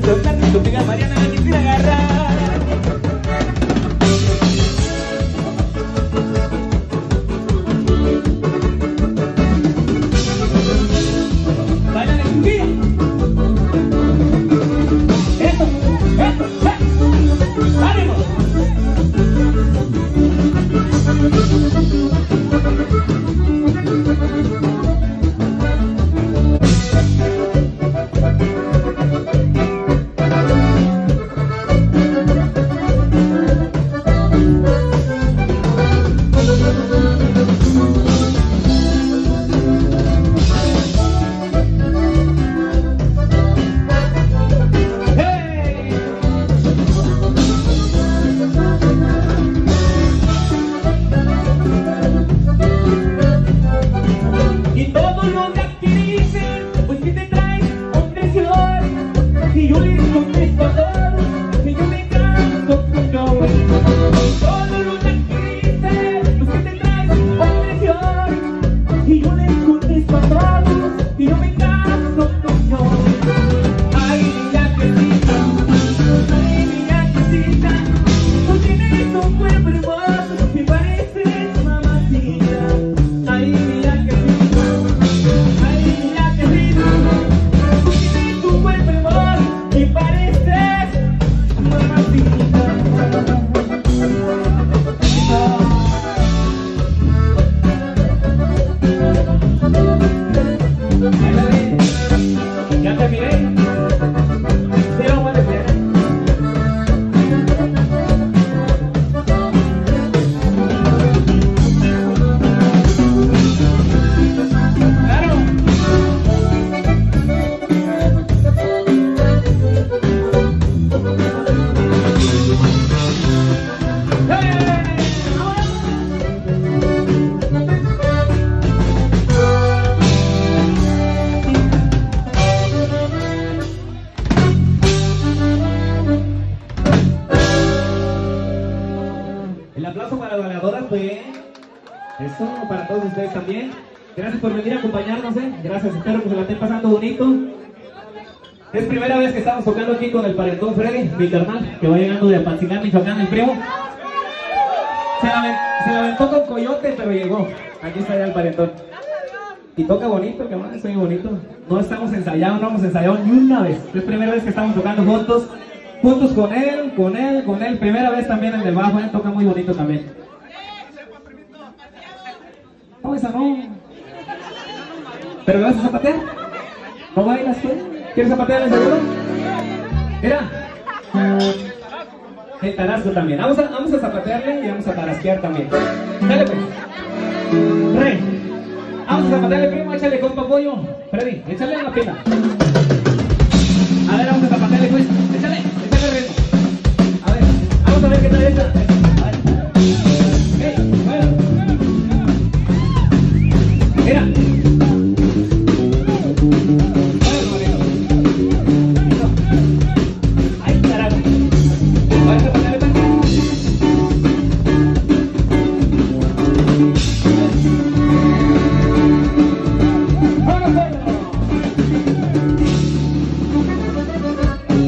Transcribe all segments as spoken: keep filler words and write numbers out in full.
tocar, tu amiga Mariana la quisiera agarrar. Bailan en tu vida. Eso, eso, eso. ¡Ánimo! También, gracias por venir a acompañarnos, ¿eh? Gracias, espero que se la estén pasando bonito. Es primera vez que estamos tocando aquí con el Parentón Freddy, mi carnal, que va llegando de Apancinán, Michoacán, el primo. Se la, se la aventó con Coyote, pero llegó. Aquí está ya el Parentón. Y toca bonito, cabrón, es muy bonito. No estamos ensayados, no hemos ensayado ni una vez. Es primera vez que estamos tocando juntos, juntos con él, con él, con él. Primera vez también en el bajo, ¿eh? Toca muy bonito también. No, esa no. ¿Pero me vas a zapatear? ¿No bailas tú? ¿Quieres zapatear el seguro? Mira. El tarasco también. Vamos a, vamos a zapatearle y vamos a tarasquear también. Dale pues. Re. Vamos a zapatearle, primo. Échale, compa pollo. Freddy, échale en la pila. A ver, vamos a zapatearle pues. Échale, échale ritmo. A ver, vamos a ver qué tal esta. Hey, bueno. Mira. Ay, carajo. Vamos a ponerle tanto. ¡Vámonos!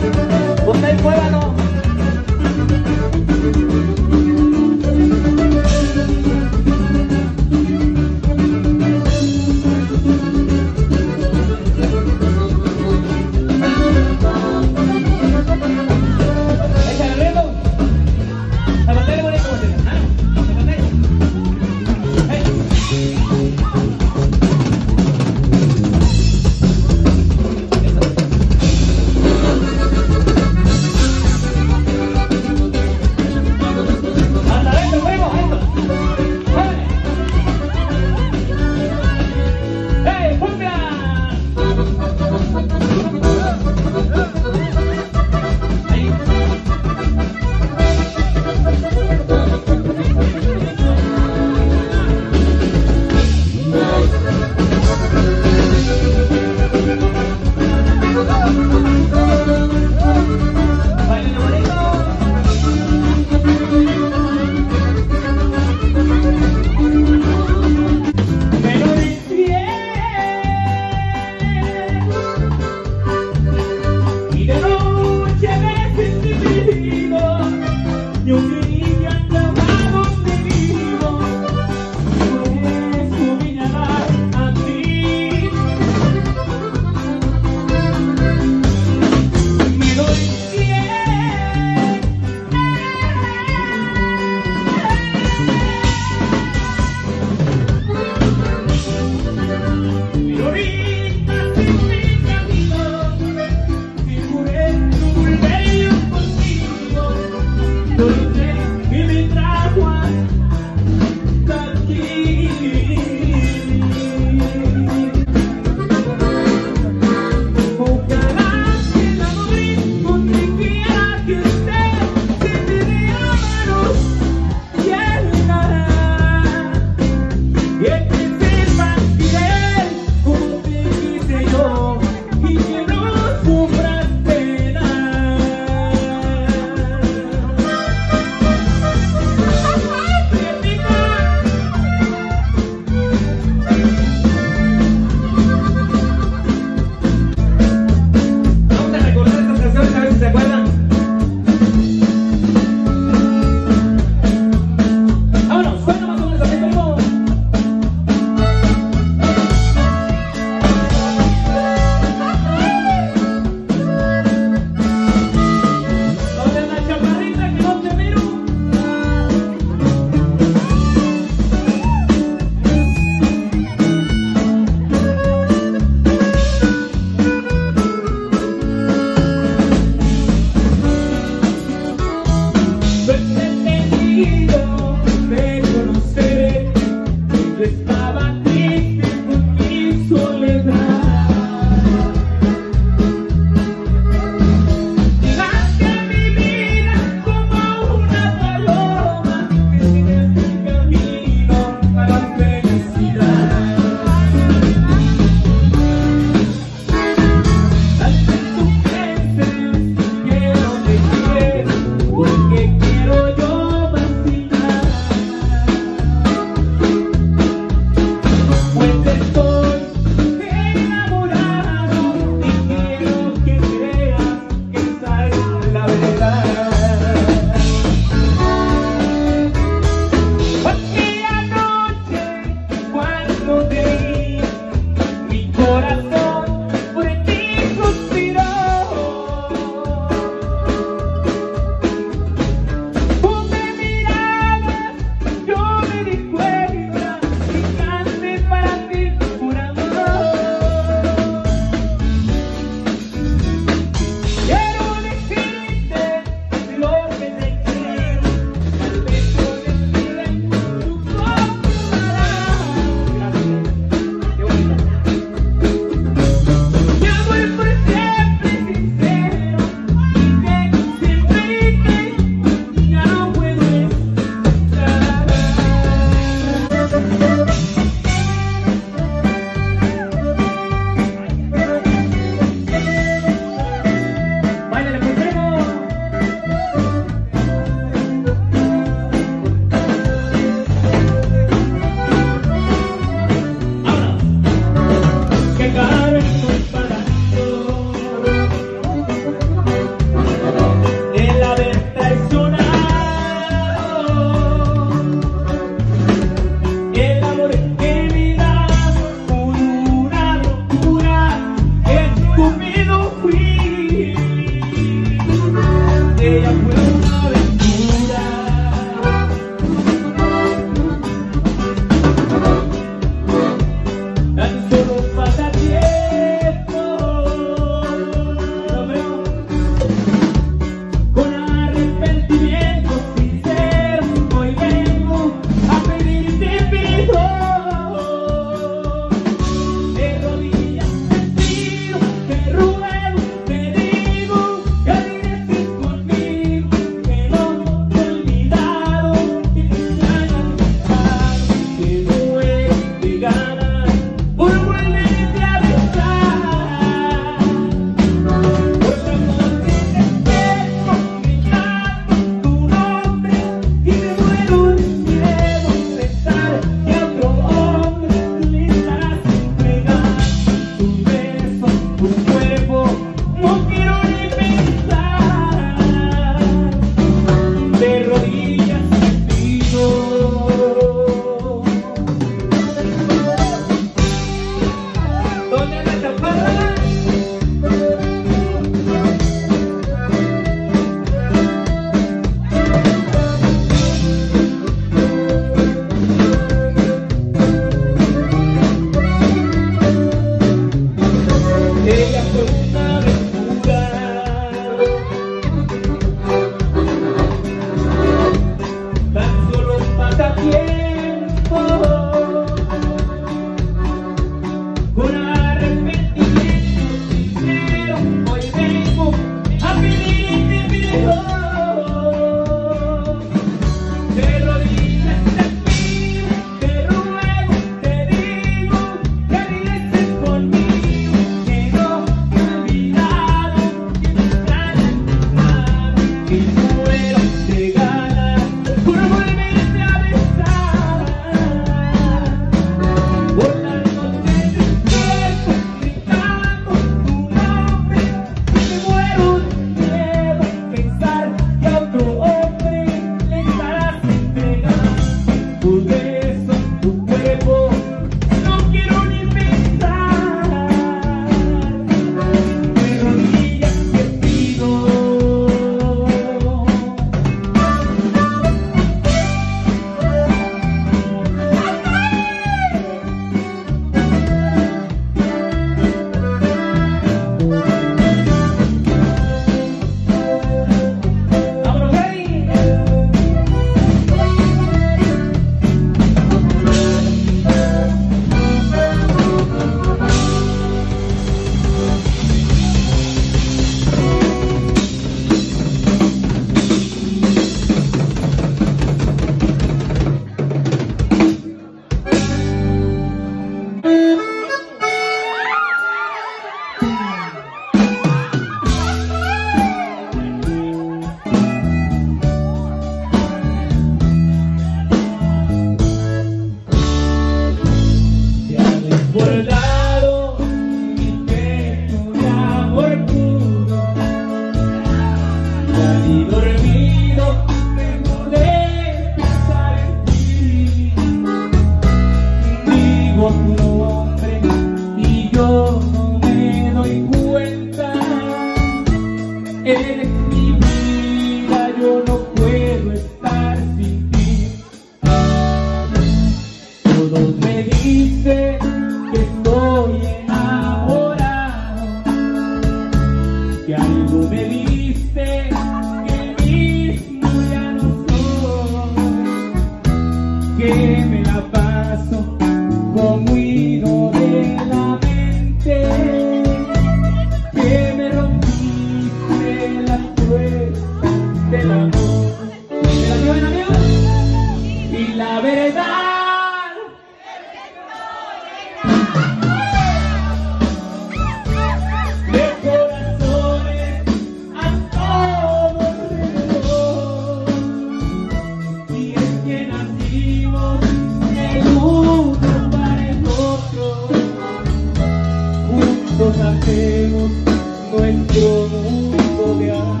juntos hacemos nuestro mundo de amor.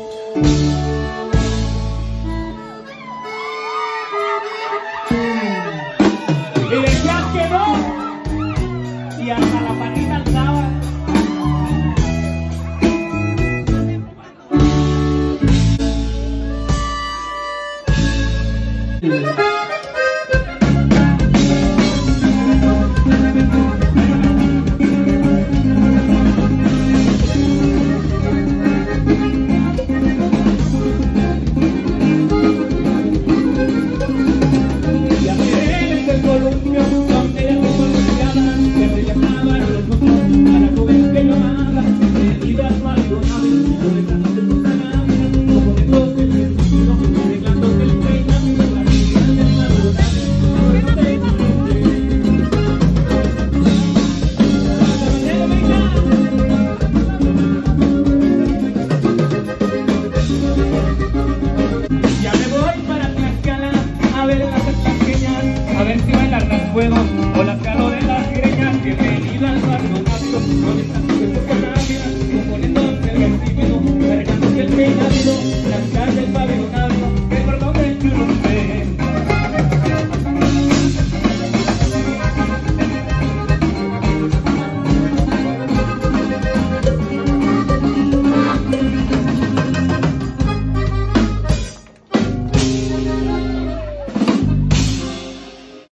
Y decías que no, y hasta la patita alzaba. Sí.